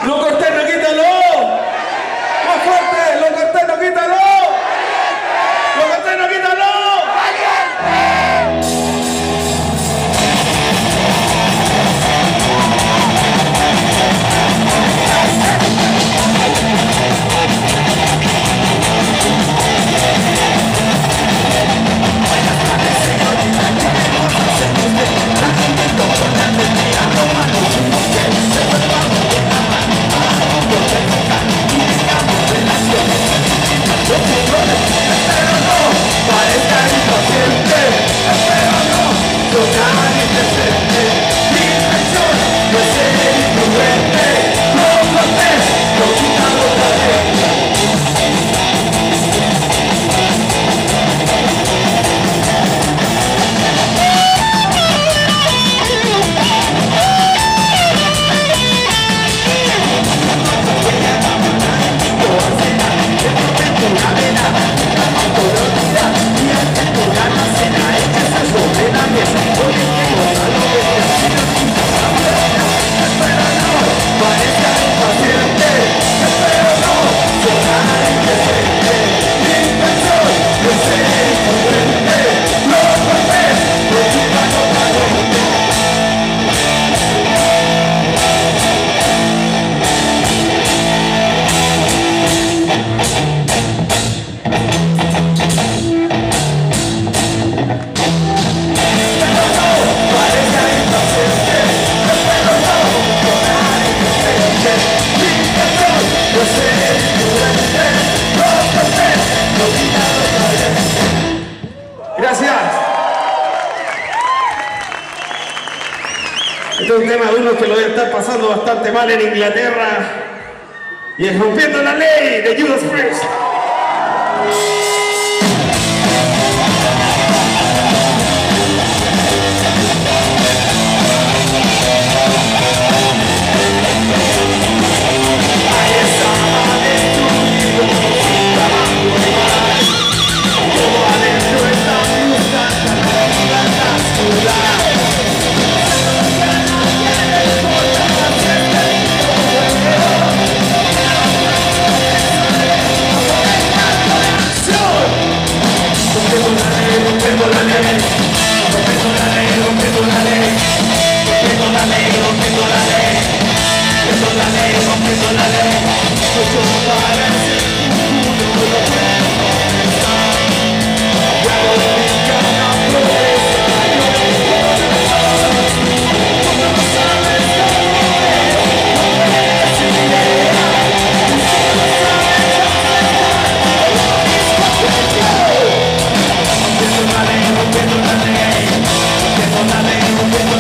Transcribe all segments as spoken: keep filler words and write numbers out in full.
Loco externo, quítalo. Más fuerte, loco externo, quítalo. Loco externo, quítalo. Gracias. Este es un tema de uno que lo debe estar pasando bastante mal en Inglaterra. Y es Rompiendo la Ley de Judas Priest.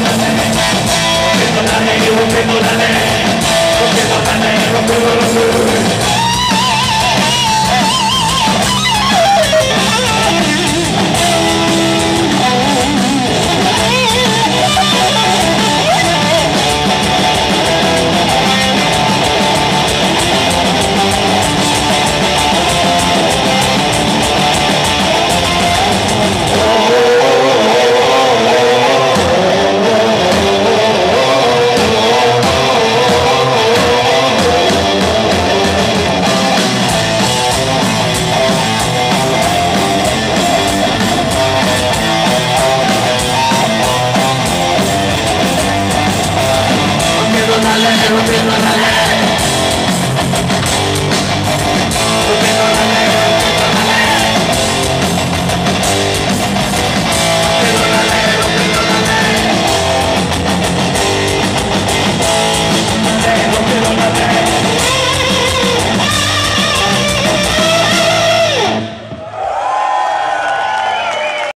Rompiendo la ley, rompiendo la ley, rompiendo la ley.